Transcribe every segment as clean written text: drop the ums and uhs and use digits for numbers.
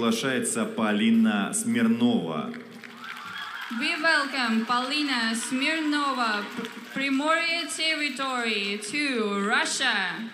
приглашается Полина Смирнова. We welcome Polina Smirnova, Primorye Territory, to Russia.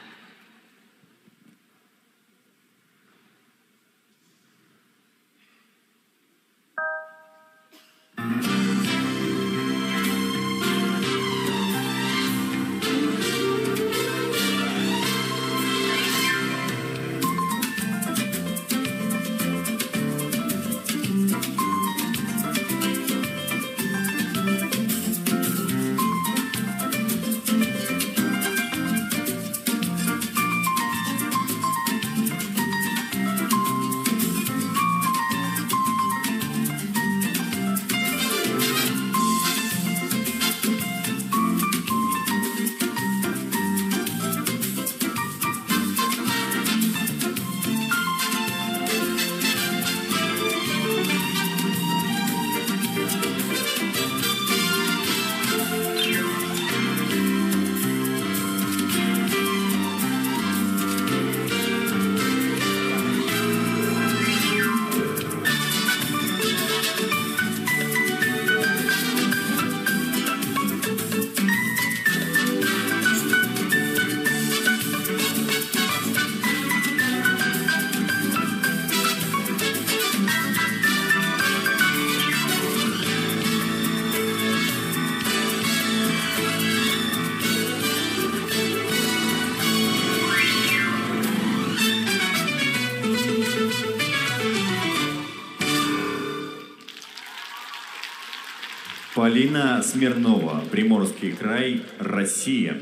Полина Смирнова, Приморский край, Россия.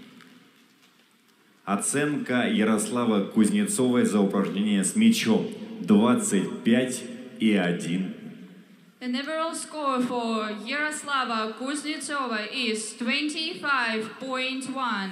Оценка Ярослава Кузнецовой за упражнение с мячом 25,1. The overall score for Yaroslava Kuznetsova is 25.1.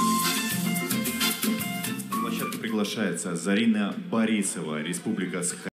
Приглашается Зарина Борисова, Республика Саха.